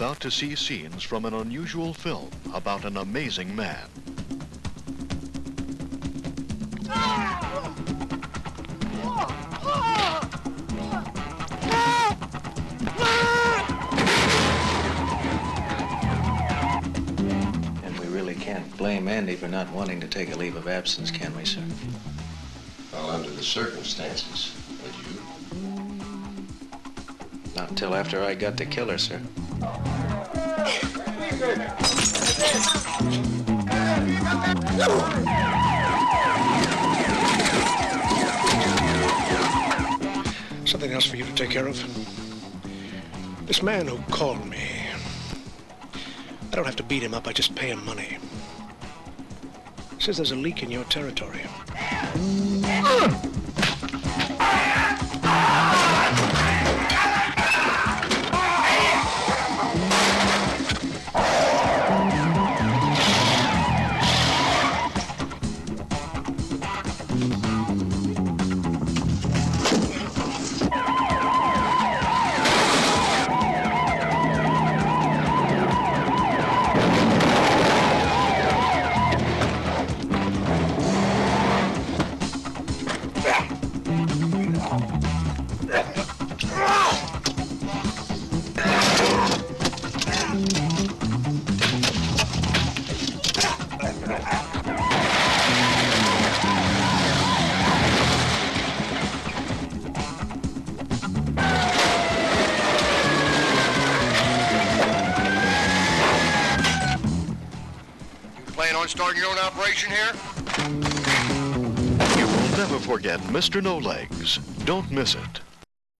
about to see scenes from an unusual film about an amazing man. And we really can't blame Andy for not wanting to take a leave of absence, can we, sir? Well, under the circumstances, would you? Not until after I got to kill her, sir. Something else for you to take care of. This man who called me, I don't have to beat him up, I just pay him money. Says there's a leak in your territory. Starting your own operation here? You will never forget Mr. No Legs. Don't miss it.